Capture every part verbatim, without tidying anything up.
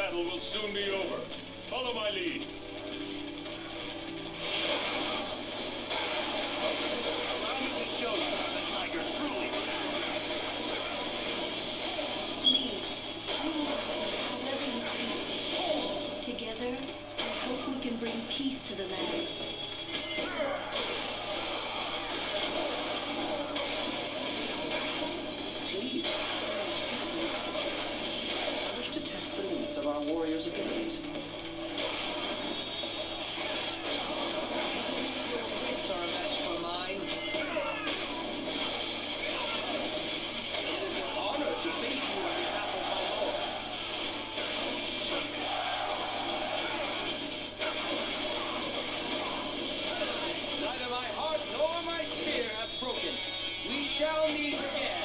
battle will soon be over. Follow my lead. Allow me to show you how the tiger truly attacks. Lead. However you please. Together, I hope we can bring peace to the land. Please. I wish to test the limits of our warriors' abilities. Your wits are a match for mine. It is an honor to face you on behalf of my lord. Neither my heart nor my spear hath broken. We shall meet again.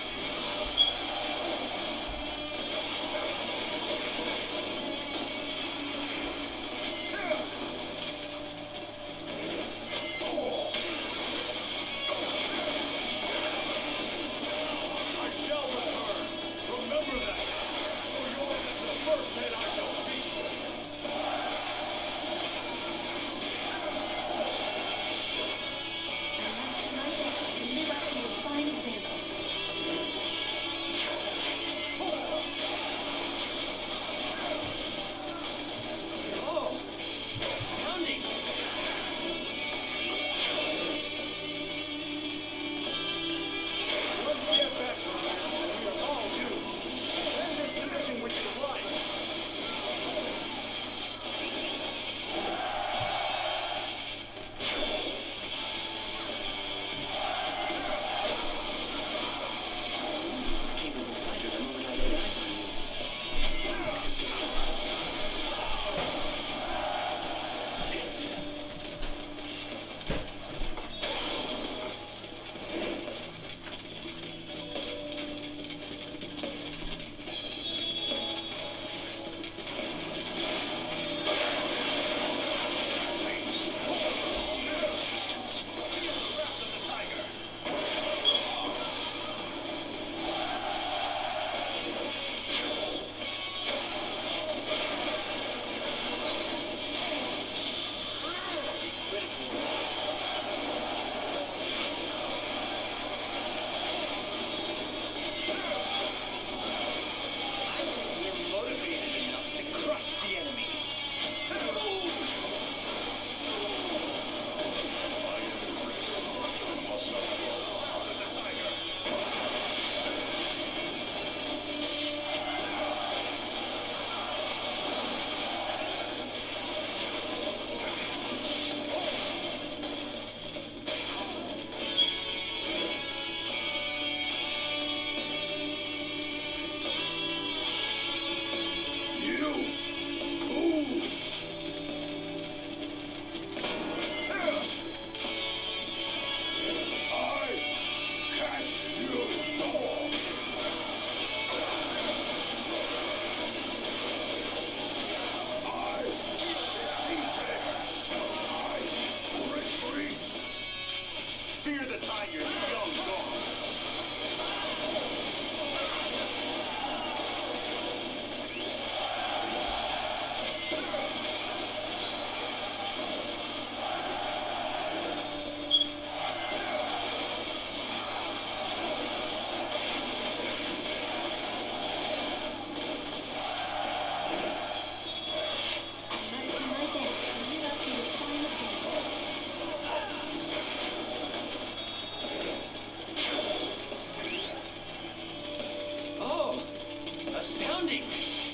Astounding!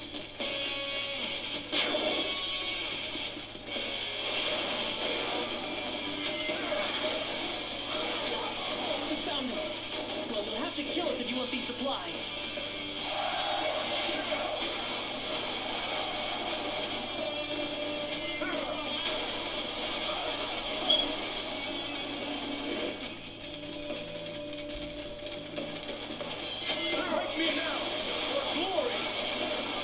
We found them. Well, you'll have to kill us if you want these supplies. Fight me now for glory!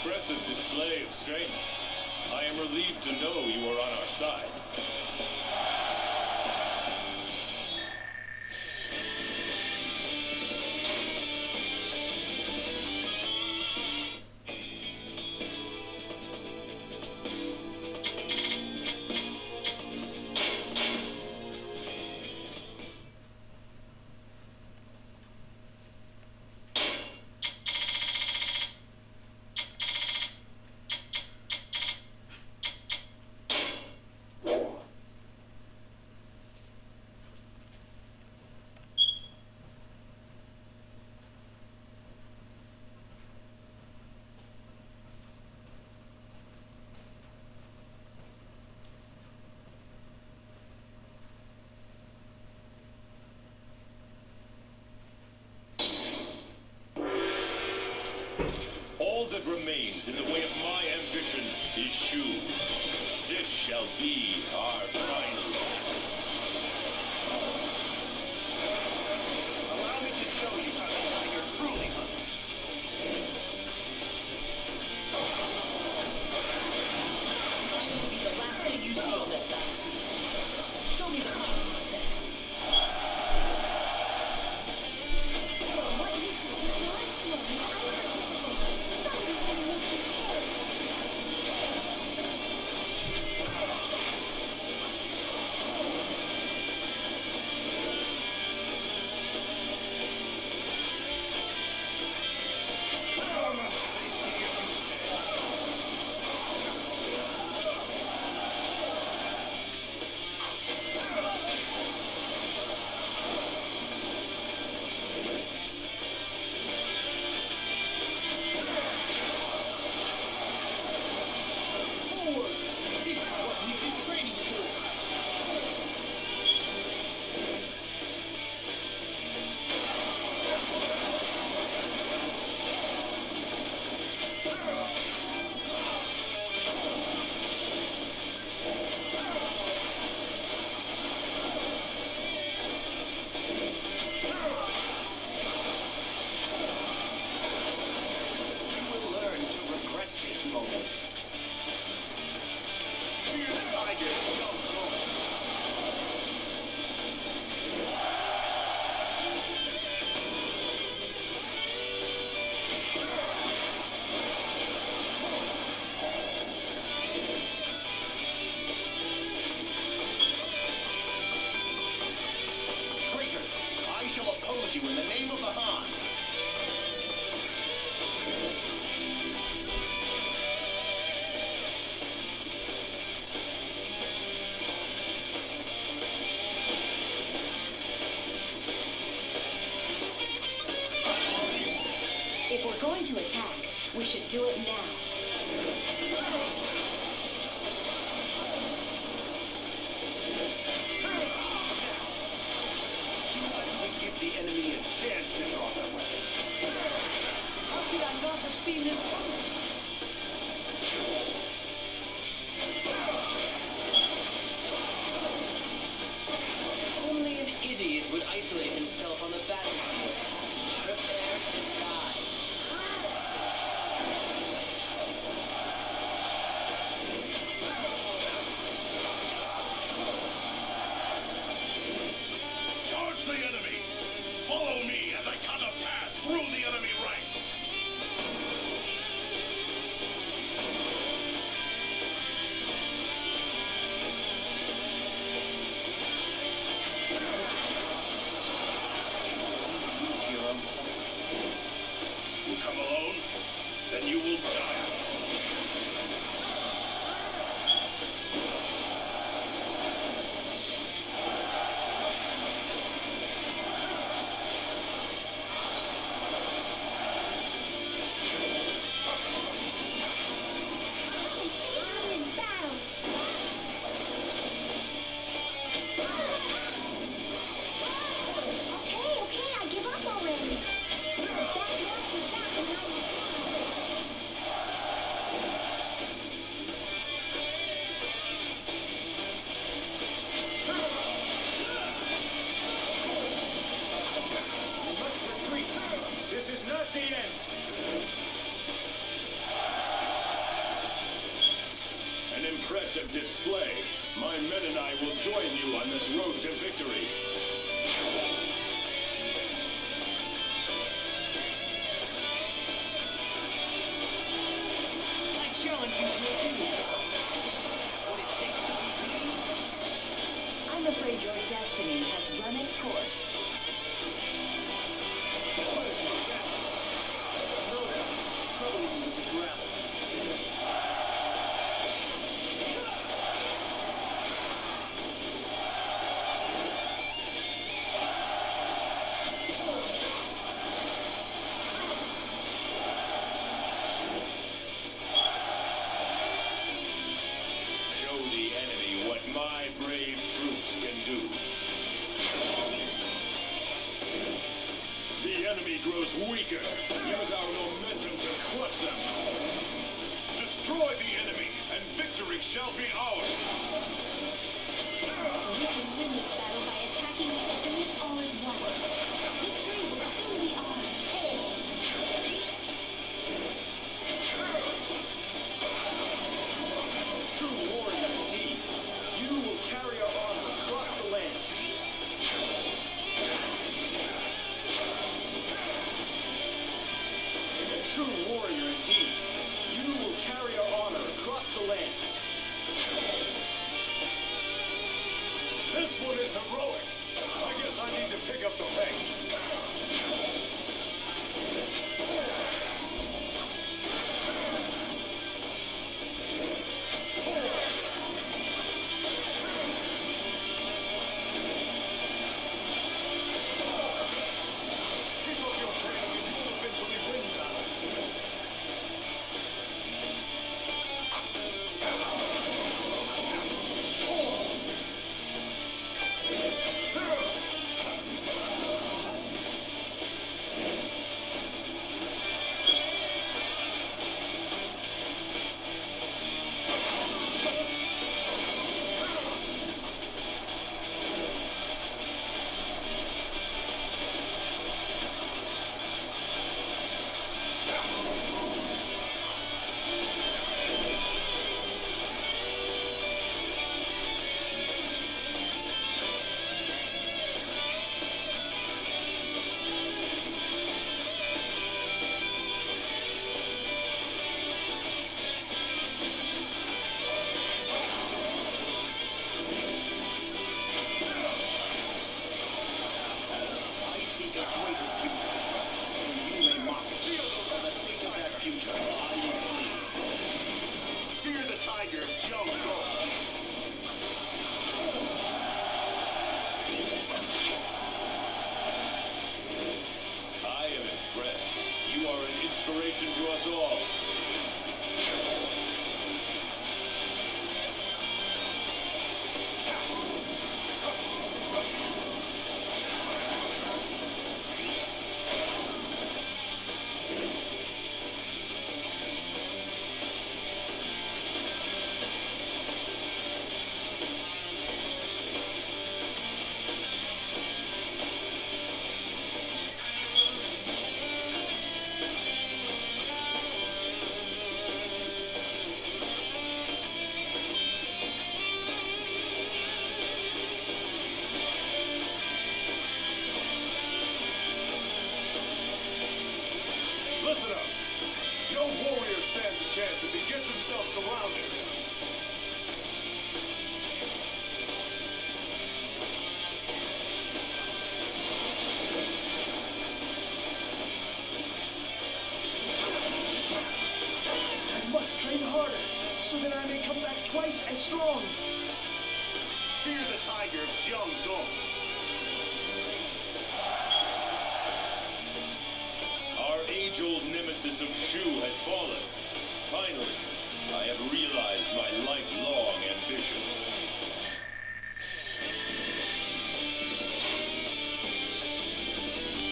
impressive display of strength. I am relieved to know you are on our side. All that remains in the way of my ambition is Shu. This shall be our final battle. Allow me to show you how the tiger truly hunts. This will be the last thing you see on this side. Show me the consequences. What is this? It's not slowing. I don't Somebody can make it head. Forward! This is what we've been training for. You will learn to regret this moment. Fierce tiger, young goat. Traitor, I shall oppose you in the name of the Han. If we're going to attack, we should do it now. Do not even give the enemy a chance to draw their weapons. How could I not have seen this coming? Only an idiot would isolate himself on the battlefield. Prepare to die. weaken. Use our momentum to crush them. Destroy the enemy, and victory shall be ours. We can win this battle by attacking the enemies all at once. Victory will soon be ours. True warrior indeed. You will carry our armor across the land. A true warrior indeed. You will carry our honor across the land. This one is heroic. I guess I need to pick up the pace. Keep up your training and you will eventually win battles. Fear the tiger of jungle. I am impressed. You are an inspiration to us all. Listen up. No warrior stands a chance if he gets himself surrounded. I must train harder, so that I may come back twice as strong. Fear the tiger of Jiangdong. Our age-old